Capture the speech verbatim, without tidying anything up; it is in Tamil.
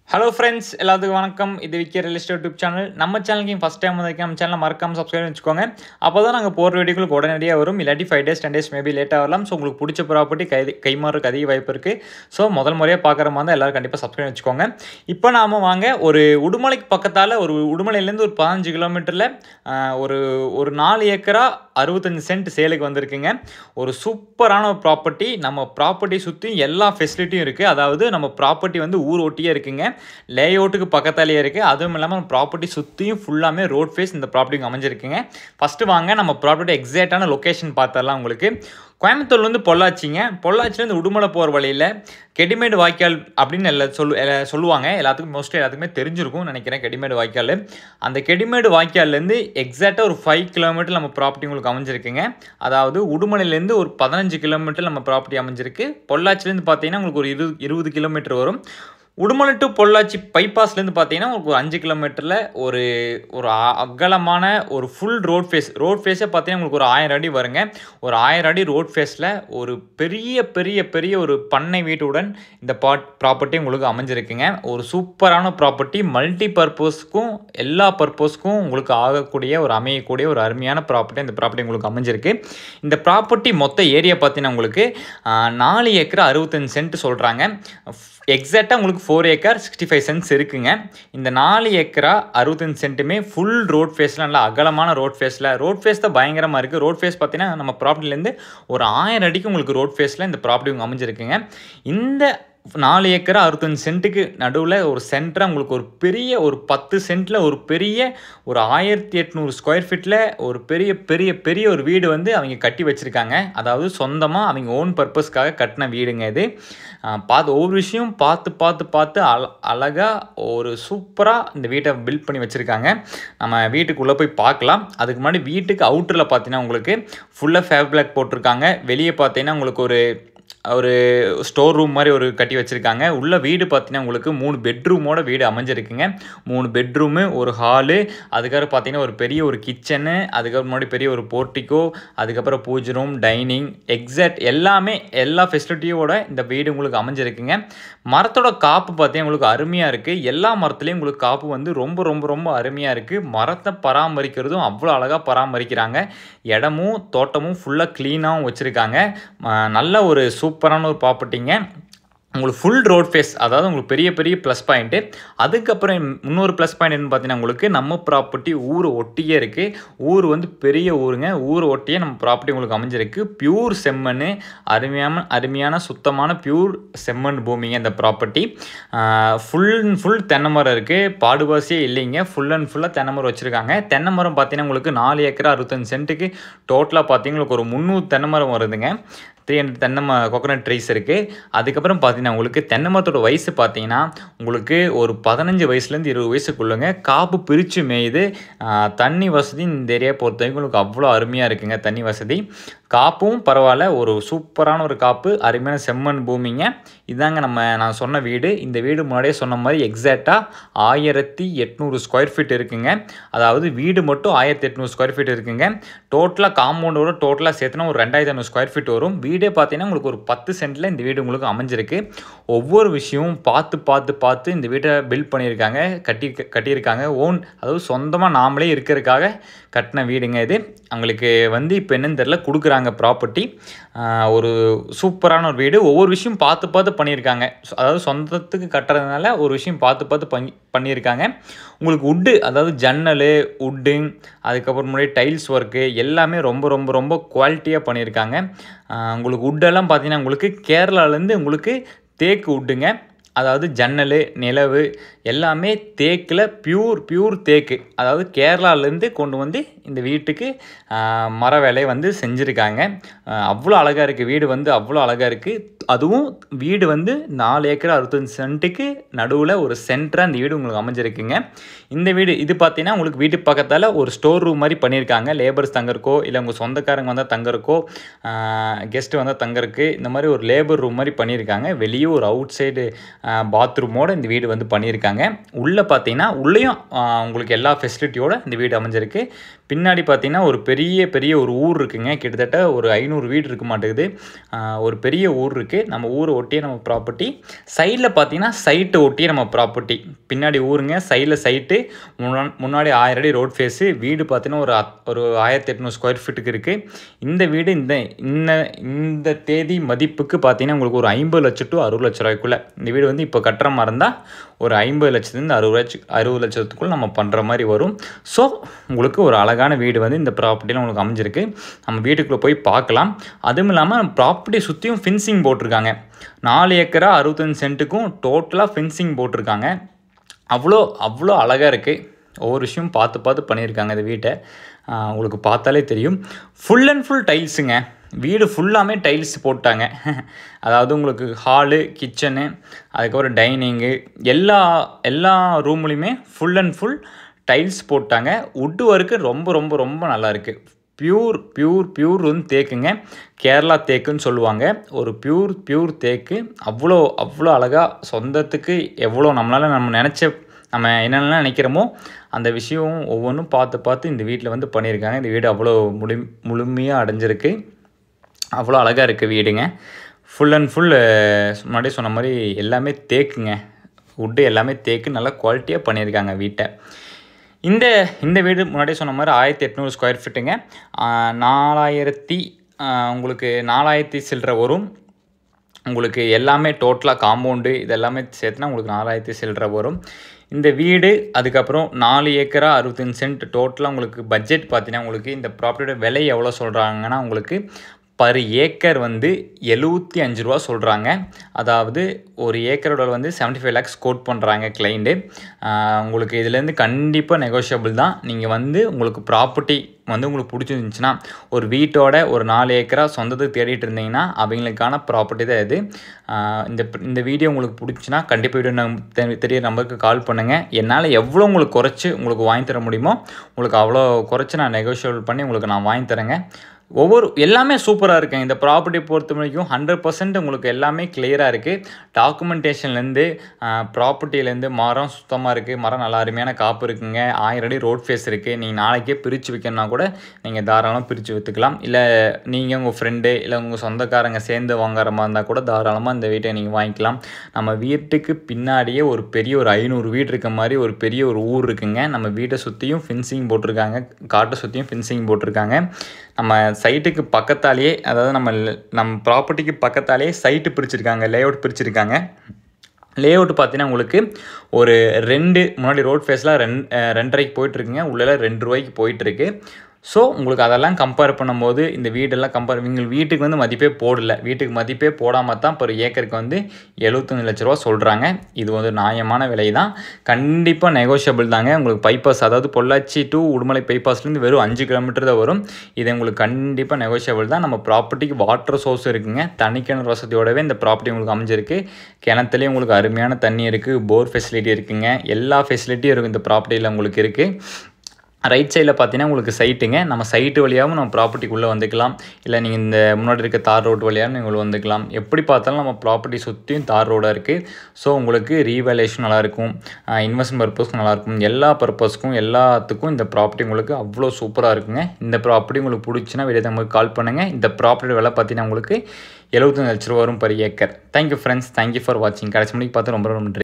Hello friends, எல்லாத்துக்கும் வணக்கம். இது Vicky real estate YouTube channel. நம்ம சேனலுக்கு ஃபர்ஸ்ட் டைம் வந்திருக்கீங்க, நம்ம சேனலை மறக்காம சப்ஸ்கிரைப் பண்ணிக்கோங்க. அப்பதான் நாங்க போற வீடியோக்கு உடனடியாக வரும். இல்லாட்டி five days ten days maybe லேட்டாக வரலாம். ஸோ உங்களுக்கு பிடிச்ச ப்ராப்பர்ட்டி கை கைமாறுக்கு அதிக வாய்ப்பு இருக்கு. ஸோ முதல் முறையாக பார்க்குற மாதிரி தான் எல்லாரும் கண்டிப்பாக சப்ஸ்கிரைப் வச்சுக்கோங்க. இப்போ நாம வாங்க ஒரு உடுமலைக்கு பக்கத்தால் ஒரு உடுமலையிலேருந்து ஒரு பதினஞ்சு கிலோமீட்டரில் ஒரு ஒரு நாலு ஏக்கரா அறுபத்தஞ்சு சென்ட் சேலுக்கு வந்திருக்குங்க. ஒரு சூப்பரான ஒரு ப்ராப்பர்ட்டி. நம்ம ப்ராப்பர்ட்டி சுற்றி எல்லா ஃபெசிலிட்டியும் இருக்குது. அதாவது நம்ம ப்ராப்பர்ட்டி வந்து ஊர் ஒட்டியே இருக்குங்க. லேஅவுட்டுக்கு பக்கத்தாலேயே இருக்குது. அதுவும் இல்லாமல் ப்ராப்பர்ட்டி சுற்றியும் ஃபுல்லாமே ரோட் ஃபேஸ் இந்த ப்ராப்பர்ட்டிக்கு அமைஞ்சிருக்குங்க. ஃபஸ்ட்டு வாங்க நம்ம ப்ராப்பர்ட்டி எக்ஸாக்டான லொக்கேஷன் பார்த்தரலாம். உங்களுக்கு கோயம்புத்தூர்லேருந்து பொள்ளாச்சிங்க. பொள்ளாச்சிலேருந்து உடுமலை போகிற வழியில் கெடிமேடு வாய்க்கால் அப்படின்னு எல்லா சொல்லு சொல்லுவாங்க. எல்லாத்துக்கும் மோஸ்ட்லி எல்லாத்துக்குமே தெரிஞ்சிருக்கும் நினைக்கிறேன் கெடிமேடு வாய்க்கால். அந்த கெடிமேடு வாய்க்கால்லேருந்து எக்ஸாக்டாக ஒரு ஃபைவ் கிலோமீட்டர் நம்ம ப்ராப்பர்ட்டி உங்களுக்கு அமைஞ்சிருக்குங்க. அதாவது உடுமலையிலேருந்து ஒரு பதினஞ்சு கிலோமீட்டர் நம்ம ப்ராப்பர்ட்டி அமைஞ்சிருக்கு. பொள்ளாச்சிலேருந்து பார்த்தீங்கன்னா உங்களுக்கு ஒரு இருபது இருபது கிலோமீட்டர் வரும். உடுமலை டு பொள்ளாச்சி பைபாஸ்லேருந்து பார்த்தீங்கன்னா உங்களுக்கு ஒரு அஞ்சு கிலோமீட்டரில் ஒரு ஒரு அகலமான ஒரு ஃபுல் ரோட் ஃபேஸ் ரோட் ஃபேஸே பார்த்தீங்கன்னா உங்களுக்கு ஒரு ஆயிரம் அடி வருங்க. ஒரு ஆயிரம் அடி ரோட் ஃபேஸில் ஒரு பெரிய பெரிய பெரிய ஒரு பண்ணை வீட்டுடன் இந்த பாட் ப்ராப்பர்ட்டி உங்களுக்கு அமைஞ்சிருக்குங்க. ஒரு சூப்பரான ப்ராப்பர்ட்டி. மல்டி பர்பஸ்க்கும் எல்லா பர்பஸ்க்கும் உங்களுக்கு ஆகக்கூடிய ஒரு அமையக்கூடிய ஒரு அருமையான ப்ராப்பர்ட்டி இந்த ப்ராப்பர்ட்டி உங்களுக்கு அமைஞ்சிருக்கு. இந்த ப்ராப்பர்ட்டி மொத்த ஏரியா பார்த்தீங்கன்னா உங்களுக்கு நாலு ஏக்கர் அறுபத்தஞ்சு சென்ட் சொல்கிறாங்க. எக்ஸாக்டாக உங்களுக்கு four acre sixty five cents இருக்குங்க. இந்த நாலு ஏக்கரா அறுபத்தஞ்சு சென்ட்டுமே ஃபுல் ரோட் ஃபேஸில் நல்லா அகலமான ரோட் ஃபேஸில் ரோட் ஃபேஸ் தான் பயங்கரமாக இருக்குது. ரோட் ஃபேஸ் பார்த்தீங்கன்னா நம்ம ப்ராப்பர்ட்டிலேருந்து ஒரு ஆயிரம் அடிக்கு உங்களுக்கு ரோட் ஃபேஸில் இந்த ப்ராப்பர்ட்டி அமைஞ்சிருக்குங்க. இந்த நாலு ஏக்கரா அறுபத்தஞ்சு சென்ட்டுக்கு நடுவில் ஒரு சென்டராக உங்களுக்கு ஒரு பெரிய ஒரு பத்து சென்ட்டில் ஒரு பெரிய ஒரு ஆயிரத்தி எட்நூறு ஸ்கொயர் ஃபீட்டில் ஒரு பெரிய பெரிய பெரிய ஒரு வீடு வந்து அவங்க கட்டி வச்சுருக்காங்க. அதாவது சொந்தமாக அவங்க ஓன் பர்பஸ்க்காக கட்டின வீடுங்க இது. பார்த்து ஒவ்வொரு விஷயம் பார்த்து பார்த்து பார்த்து அழ அழகாக ஒரு சூப்பராக இந்த வீட்டை பில்ட் பண்ணி வச்சுருக்காங்க. நம்ம வீட்டுக்குள்ளே போய் பார்க்கலாம். அதுக்கு முன்னாடி வீட்டுக்கு அவுட்டரில் பார்த்தீங்கன்னா உங்களுக்கு ஃபுல்லாக ஃபேப் பிளாக் போட்டிருக்காங்க. வெளியே பார்த்தீங்கன்னா உங்களுக்கு ஒரு ஒரு ஸ்டோர் ரூம் மாதிரி ஒரு கட்டி வச்சுருக்காங்க. உள்ள வீடு பார்த்தீங்கன்னா உங்களுக்கு மூணு பெட்ரூமோட வீடு அமைஞ்சிருக்குங்க. மூணு பெட்ரூமு, ஒரு ஹாலு, அதுக்கப்புறம் பார்த்தீங்கன்னா ஒரு பெரிய ஒரு கிச்சனு, அதுக்கப்புறம் முன்னாடி பெரிய ஒரு போர்ட்டிக்கோ, அதுக்கப்புறம் பூஜை ரூம், டைனிங், எக்ஸாக்ட் எல்லாமே எல்லா ஃபெசிலிட்டியோட இந்த வீடு உங்களுக்கு அமைஞ்சிருக்குங்க. மரத்தோட காப்பு பார்த்தீங்கன்னா உங்களுக்கு அருமையாக இருக்குது. எல்லா மரத்துலேயும் உங்களுக்கு காப்பு வந்து ரொம்ப ரொம்ப ரொம்ப அருமையாக இருக்குது. மரத்தை பராமரிக்கிறதும் அவ்வளோ அழகாக பராமரிக்கிறாங்க. இடமும் தோட்டமும் ஃபுல்லாக க்ளீனாகவும் வச்சுருக்காங்க. நல்ல ஒரு சூப்பரான ஒரு ப்ராப்பர்ட்டிங்க. உங்களுக்கு ஃபுல் ரோட் ஃபேஸ், அதாவது உங்களுக்கு பெரிய பெரிய ப்ளஸ் பாயிண்ட்டு. அதுக்கப்புறம் இன்னொரு ப்ளஸ் பாயிண்ட் என்னன்னு பார்த்தீங்கன்னா உங்களுக்கு நம்ம ப்ராப்பர்ட்டி ஊர் ஒட்டியே இருக்குது. ஊர் வந்து பெரிய ஊருங்க. ஊர் ஒட்டியே நம்ம ப்ராப்பர்ட்டி உங்களுக்கு அமைஞ்சிருக்கு. பியூர் செம்மண், அருமையான அருமையான சுத்தமான பியூர் செம்மண் பூமிங்க இந்த ப்ராப்பர்ட்டி. ஃபுல் அண்ட் ஃபுல் தென்னை மரம் இருக்குது. பாடுவாசியே இல்லைங்க. ஃபுல் அண்ட் ஃபுல்லாக தென்னை மரம் வச்சுருக்காங்க. தென்னை மரம் பார்த்தீங்கன்னா உங்களுக்கு நாலு ஏக்கரா அறுபத்தஞ்சு சென்ட்டுக்கு டோட்டலாக பார்த்தீங்கன்னா ஒரு முந்நூறு தென்னை மரம் வருதுங்க. த்ரீ ஹண்ட்ரட் தென்னை ம கோகோனட் ட்ரீஸ் இருக்குது. அதுக்கப்புறம் பார்த்தீங்கன்னா உங்களுக்கு தென்னை மரத்தோட வயசு பார்த்தீங்கன்னா உங்களுக்கு ஒரு பதினஞ்சு வயசுலேருந்து இருபது வயசுக்குள்ளங்க. காப்பு பிரித்து மேயுது. தண்ணி வசதி இந்த ஏரியா பொறுத்த வரைக்கும் உங்களுக்கு அவ்வளோ அருமையாக இருக்குங்க. தண்ணி வசதி காப்பும் பரவாயில்ல. ஒரு சூப்பரான ஒரு காப்பு, அருமையான செம்மண் பூமிங்க. இதாங்க நம்ம நான் சொன்ன வீடு. இந்த வீடு முன்னாடியே சொன்ன மாதிரி எக்ஸாக்டாக ஆயிரத்தி எட்நூறு ஸ்கொயர் ஃபீட் இருக்குங்க. அதாவது வீடு மட்டும் ஆயிரத்தி எட்நூறு ஸ்கொயர் ஃபீட் இருக்குங்க. டோட்டலாக காம்பவுண்டோட டோட்டலாக சேர்த்துனா ஒரு ரெண்டாயிரத்தி ஐநூறு ஸ்கொயர் ஃபீட் வரும். வீடே பார்த்தீங்கன்னா உங்களுக்கு ஒரு பத்து சென்ட்டில் இந்த வீடு உங்களுக்கு அமைஞ்சிருக்கு. ஒவ்வொரு விஷயமும் பார்த்து பார்த்து பார்த்து இந்த வீட்டை பில்ட் பண்ணியிருக்காங்க, கட்டி கட்டியிருக்காங்க. ஓன், அதாவது சொந்தமாக நாமளே இருக்கிறதுக்காக கட்டின வீடுங்க இது. அவங்களுக்கு வந்து இப்போ என்னன்னு தெரியல கொடுக்குறாங்க ப்ராப்பர்ட்டி. ஒரு சூப்பரான ஒரு வீடு. ஒவ்வொரு விஷயம் பார்த்து பார்த்து பண்ணியிருக்காங்க. அதாவது சொந்தத்துக்கு கட்டுறதுனால ஒரு விஷயம் பார்த்து பார்த்து பண்ணி பண்ணியிருக்காங்க. உங்களுக்கு உட்டு, அதாவது ஜன்னல் உட்டு, அதுக்கப்புறம் முன்னாடி டைல்ஸ் ஒர்க்கு எல்லாமே ரொம்ப ரொம்ப ரொம்ப குவாலிட்டியாக பண்ணியிருக்காங்க. உங்களுக்கு உட்டெல்லாம் பார்த்தீங்கன்னா உங்களுக்கு கேரளாலேருந்து உங்களுக்கு தேக்கு உட்டுங்க. அதாவது ஜன்னல், நிலவு எல்லாமே தேக்கில் பியூர் பியூர் தேக்கு. அதாவது கேரளாலேருந்து கொண்டு வந்து இந்த வீட்டுக்கு மர வேலையை வந்து செஞ்சுருக்காங்க. அவ்வளோ அழகாக இருக்குது வீடு வந்து அவ்வளோ அழகாக இருக்குது. அதுவும் வீடு வந்து நாலு ஏக்கர் அறுபத்தஞ்சு சென்ட்டுக்கு நடுவில் ஒரு சென்டராக இந்த வீடு உங்களுக்கு அமைஞ்சிருக்குங்க. இந்த வீடு இது பார்த்தீங்கன்னா உங்களுக்கு வீட்டு பக்கத்தால் ஒரு ஸ்டோர் ரூம் மாதிரி பண்ணியிருக்காங்க. லேபர்ஸ் தங்கறக்கோ, இல்லை உங்கள் சொந்தக்காரங்க வந்தால் தங்கறக்கோ, கெஸ்ட்டு வந்தால் தங்கறக்கு, இந்த மாதிரி ஒரு லேபர் ரூம் மாதிரி பண்ணியிருக்காங்க. வெளியே ஒரு அவுட் சைடு பாத்ரூமோட இந்த வீடு வந்து பண்ணியிருக்காங்க. உள்ளே பார்த்தீங்கன்னா உள்ளேயும் உங்களுக்கு எல்லா ஃபெசிலிட்டியோட இந்த வீடு அமைஞ்சிருக்கு. பின்னாடி பார்த்தீங்கன்னா ஒரு பெரிய பெரிய ஒரு ஊர் இருக்குங்க. கிட்டத்தட்ட ஒரு ஐநூறு வீடு இருக்க மாட்டேங்குது. ஒரு பெரிய ஊர் இருக்குது. நம்ம ஊரை ஒட்டியே நம்ம ப்ராப்பர்ட்டி. சைடில் பார்த்தீங்கன்னா சைட்டை ஒட்டியே நம்ம ப்ராப்பர்ட்டி. பின்னாடி ஊருங்க, சைடில் சைட்டு, முன்னா முன்னாடி ஆயிரம் அடி ரோட் ஃபேஸு. வீடு பார்த்தீங்கன்னா ஒரு ஒரு ஆயிரத்தி எட்நூறு ஸ்கொயர் ஃபீட்டுக்கு இருக்குது. இந்த வீடு இந்த இந்த இந்த தேதி மதிப்புக்கு பார்த்தீங்கன்னா உங்களுக்கு ஒரு ஐம்பது லட்சம் டு அறுபது லட்ச ரூபாய்க்குள்ளே இந்த வீடு வந்து இப்போ கட்டுற மாதிரி இருந்தால் ஒரு ஐம்பது லட்சத்துலேருந்து அறுபது லட்சம் அறுபது லட்சத்துக்குள்ளே நம்ம பண்ணுற மாதிரி வரும். ஸோ உங்களுக்கு ஒரு அழகான வீடு வந்து இந்த ப்ராப்பர்ட்டியில் உங்களுக்கு அமைஞ்சிருக்கு. நம்ம வீட்டுக்குள்ளே போய் பார்க்கலாம். அதுவும் இல்லாமல் ப்ராப்பர்ட்டி சுற்றியும் ஃபின்சிங் போட்டிருக்காங்க. நாலு ஏக்கரா அறுபத்தஞ்சு சென்ட்டுக்கும் டோட்டலாக ஃபின்சிங் போட்டிருக்காங்க. அவ்வளோ அவ்வளோ அழகாக இருக்குது. ஒவ்வொரு விஷயம் பார்த்து பார்த்து பண்ணியிருக்காங்க இந்த வீட்டை. உங்களுக்கு பார்த்தாலே தெரியும். ஃபுல் அண்ட் ஃபுல் டைல்ஸுங்க. வீடு ஃபுல்லாமே டைல்ஸ் போட்டாங்க. அதாவது உங்களுக்கு ஹாலு, கிச்சனு, அதுக்கப்புறம் டைனிங்கு, எல்லா எல்லா ரூம்லேயுமே ஃபுல் அண்ட் ஃபுல் டைல்ஸ் போட்டாங்க. உட்டு ஒர்க்கு ரொம்ப ரொம்ப ரொம்ப நல்லா இருக்குது. பியூர் பியூர் பியூர் வந்து தேக்குங்க. கேரளா தேக்குன்னு சொல்லுவாங்க. ஒரு பியூர் பியூர் தேக்கு. அவ்வளோ அவ்வளோ அழகாக சொந்தத்துக்கு எவ்வளோ நம்மளால் நம்ம நினச்ச நம்ம என்னென்னலாம் நினைக்கிறோமோ அந்த விஷயம் ஒவ்வொன்றும் பார்த்து பார்த்து இந்த வீட்டில் வந்து பண்ணியிருக்காங்க. இந்த வீடு அவ்வளோ முழு முழுமையாக அடைஞ்சிருக்கு. அவ்வளோ அழகாக இருக்குது வீடுங்க. ஃபுல் அண்ட் ஃபுல் முன்னாடி சொன்ன மாதிரி எல்லாமே தேக்குங்க. உட்டு எல்லாமே தேக்கு. நல்லா குவாலிட்டியாக பண்ணியிருக்காங்க வீட்டை. இந்த இந்த வீடு முன்னாடியே சொன்ன மாதிரி ஆயிரத்தி எட்நூறு ஸ்கொயர் ஃபீட்டுங்க. நாலாயிரத்தி உங்களுக்கு நாலாயிரத்தி சில்லற வரும். உங்களுக்கு எல்லாமே டோட்டலாக காம்பவுண்டு இதெல்லாமே சேர்த்துனா உங்களுக்கு நாலாயிரத்தி சில்லற வரும். இந்த வீடு அதுக்கப்புறம் நாலு ஏக்கரா அறுபத்தஞ்சு சென்ட் டோட்டலாக உங்களுக்கு பட்ஜெட் பார்த்தீங்கன்னா உங்களுக்கு இந்த ப்ராப்பர்ட்டியோட விலை எவ்வளோ சொல்கிறாங்கன்னா உங்களுக்கு பர் ஏக்கர் வந்து எழுபத்தி அஞ்சு ரூபா சொல்கிறாங்க. அதாவது ஒரு ஏக்கரோட வந்து செவன்ட்டி ஃபைவ் லேக்ஸ் கோட் பண்ணுறாங்க கிளைண்ட்டு. உங்களுக்கு இதுலேருந்து கண்டிப்பாக நெகோஷியபிள் தான். நீங்கள் வந்து உங்களுக்கு ப்ராப்பர்ட்டி வந்து உங்களுக்கு பிடிச்சிருந்துச்சின்னா ஒரு வீட்டோட ஒரு நாலு ஏக்கரா சொந்தத்துக்கு தேடிட்டு இருந்தீங்கன்னா அவங்களுக்கான ப்ராப்பர்ட்டி தான் இது. இந்த இந்த வீடியோ உங்களுக்கு பிடிச்சின்னா கண்டிப்பாக வீடியோ நம் தெரிய நம்பருக்கு கால் பண்ணுங்கள். என்னால் எவ்வளோ உங்களுக்கு குறைச்சி உங்களுக்கு வாங்கி தர முடியுமோ உங்களுக்கு அவ்வளோ குறைச்சி நான் நெகோஷியபிள் பண்ணி உங்களுக்கு நான் வாங்கி தரேங்க. ஒவ்வொரு எல்லாமே சூப்பராக இருக்குங்க. இந்த ப்ராப்பர்ட்டி பொறுத்த வரைக்கும் ஹண்ட்ரட் பர்சன்ட் உங்களுக்கு எல்லாமே கிளியராக இருக்குது. டாக்குமெண்டேஷன்லேருந்து ப்ராப்பர்ட்டிலேருந்து மரம் சுத்தமாக இருக்குது. மரம் நல்லா அருமையான காப்பு இருக்குங்க. ஆயிரம் அடி ரோட் ஃபேஸ் இருக்குது. நீங்கள் நாளைக்கே பிரித்து வைக்கணும்னா கூட நீங்கள் தாராளமாக பிரித்து விற்றுக்கலாம். இல்லை நீங்கள் உங்கள் ஃப்ரெண்டு இல்லை உங்கள் சொந்தக்காரங்க சேர்ந்து வாங்குற மாதிரி இருந்தால் கூட தாராளமாக இந்த வீட்டை நீங்கள் வாங்கிக்கலாம். நம்ம வீட்டுக்கு பின்னாடியே ஒரு பெரிய ஒரு ஐநூறு வீடு இருக்க மாதிரி ஒரு பெரிய ஒரு ஊர் இருக்குங்க. நம்ம வீட்டை சுற்றியும் ஃபின்சிங் போட்டிருக்காங்க. காட்டை சுற்றியும் ஃபின்சிங் போட்டிருக்காங்க. நம்ம சைட்டுக்கு பக்கத்தாலேயே அதாவது நம்ம நம்ம ப்ராப்பர்ட்டிக்கு பக்கத்தாலேயே சைட்டு பிரிச்சுருக்காங்க. லே அவுட் பிரிச்சுருக்காங்க. லே அவுட் பார்த்தீங்கன்னா உங்களுக்கு ஒரு ரெண்டு முன்னாடி ரோட் ஃபேஸில் ரெண்டு ரெண்டரைக்கு போயிட்டுருக்குங்க. உள்ளே ரெண்டு ரூபாய்க்கு போயிட்டுருக்கு. ஸோ உங்களுக்கு அதெல்லாம் கம்பேர் பண்ணும்போது இந்த வீடெல்லாம் கம்பேர் எங்கள் வீட்டுக்கு வந்து மதிப்பே போடலை. வீட்டுக்கு மதிப்பே போடாமல் தான் இப்போ ஏக்கருக்கு வந்து எழுபத்தஞ்சு லட்ச ரூபா சொல்கிறாங்க. இது வந்து நியாயமான விலை தான். கண்டிப்பாக நெகோஷியபிள் தாங்க. உங்களுக்கு பைபாஸ் அதாவது பொள்ளாச்சி டு உடுமலை பைபாஸ்லேருந்து வெறும் அஞ்சு கிலோமீட்டர் தான் வரும். இது உங்களுக்கு கண்டிப்பாக நெகோஷியபிள் தான். நம்ம ப்ராப்பர்ட்டிக்கு வாட்டர் சோர்ஸ் இருக்குங்க. தண்ணி கிணறு வசதியோடவே இந்த ப்ராப்பர்ட்டி உங்களுக்கு அமைஞ்சிருக்கு. கிணத்துலேயும் உங்களுக்கு அருமையான தண்ணி இருக்குது. போர் ஃபெசிலிட்டி இருக்குங்க. எல்லா ஃபெசிலிட்டியும் இருக்குது இந்த ப்ராப்பர்ட்டியில் உங்களுக்கு இருக்குது. ரைட் சைடில் பார்த்தீங்கன்னா உங்களுக்கு சைட்டுங்க. நம்ம சைட்டு வழியாகவும் நம்ம ப்ராப்பர்ட்டிக்குள்ளே வந்துக்கலாம். இல்லை நீங்கள் இந்த முன்னாடி இருக்க தார் ரோடு வழியாகவும் நீங்கள் வந்துக்கலாம். எப்படி பார்த்தாலும் நம்ம ப்ராப்பர்ட்டி சுற்றியும் தார் ரோடாக இருக்குது. ஸோ உங்களுக்கு ரீவேல்யூஷன் நல்லாயிருக்கும். இன்வெஸ்ட்மெண்ட் பர்பஸ்க்கும் நல்லாயிருக்கும். எல்லா பர்பஸ்க்கும் எல்லாத்துக்கும் இந்த ப்ராப்பர்ட்டி உங்களுக்கு அவ்வளோ சூப்பராக இருக்குங்க. இந்த ப்ராப்பர்ட்டி உங்களுக்கு பிடிச்சின்னா வெளியே உங்களுக்கு கால் பண்ணுங்கள். இந்த ப்ராப்பர்ட்டி விலை பார்த்தீங்கன்னா உங்களுக்கு எழுபத்தஞ்சு லட்ச ரூபா வரும் per acre. Thank you friends. Thank you for வாட்சிங். கடைசி மணிக்கு பார்த்து ரொம்ப ரொம்ப நன்றி.